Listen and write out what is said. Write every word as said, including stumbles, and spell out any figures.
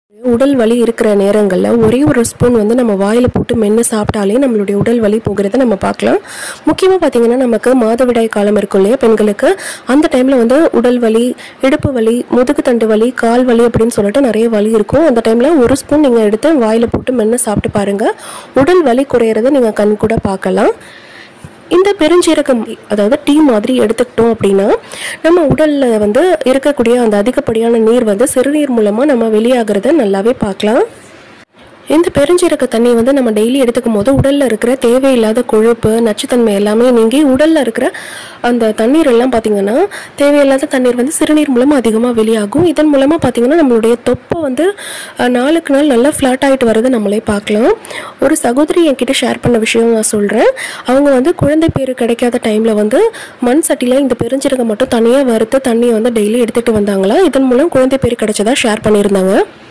உடல் வலி இருக்கிற நேரங்கள்ல ஒரே ஒரு ஸ்பூன் வந்து நம்ம வாயில போட்டு மென்னு சாப்பிட்டாலே நம்மளுடைய உடல் வலி போகிறத நம்ம பார்க்கலாம். முக்கியமா பார்த்தீங்கன்னா, நமக்கு மாதவிடாய் காலம் இருக்கும் இல்லையா பெண்களுக்கு, அந்த டைம்ல வந்து உடல் வலி, இடுப்பு வலி, முதுகு தண்டு வலி, கால் வலி அப்படின்னு சொல்லிட்டு நிறைய வலி இருக்கும். அந்த டைம்ல ஒரு ஸ்பூன் நீங்க எடுத்து வாயில போட்டு மென்னு சாப்பிட்டு பாருங்க. உடல் வலி குறையிறத நீங்க கண் கூட பார்க்கலாம். இந்த பெருஞ்சீரகம் அதாவது டீ மாதிரி எடுத்துக்கிட்டோம் அப்படின்னா, நம்ம உடல்ல வந்து இருக்கக்கூடிய அந்த அதிகப்படியான நீர் வந்து சிறுநீர் மூலமா நம்ம வெளியாகிறத நல்லாவே பார்க்கலாம். இந்த பெருஞ்சீரக தண்ணி வந்து நம்ம டெய்லி எடுத்துக்கும் போது உடல்ல இருக்கிற தேவையில்லாத கொழுப்பு, நச்சுத்தன்மை எல்லாமே நீங்கி உடல்ல இருக்கிற அந்த தண்ணீர் எல்லாம் பார்த்தீங்கன்னா, தேவையில்லாத தண்ணீர் வந்து சிறுநீர் மூலமா அதிகமாக வெளியாகும். இதன் மூலமா பார்த்தீங்கன்னா, நம்மளுடைய தொப்பை வந்து நாளுக்கு நாள் நல்லா ஃப்ளாட் ஆகிட்டு வரதை நம்மளே பார்க்கலாம். ஒரு சகோதரி என்கிட்ட ஷேர் பண்ண விஷயம் நான் சொல்கிறேன். அவங்க வந்து குழந்தை பேர் கிடைக்காத டைமில் வந்து மண் சட்டியில் இந்த பெருஞ்சீரகம் மட்டும் தனியாக வறுத்து தண்ணியை வந்து டெய்லி எடுத்துகிட்டு வந்தாங்களா. இதன் மூலம் குழந்தை பேர் கிடைச்சதா ஷேர் பண்ணியிருந்தாங்க.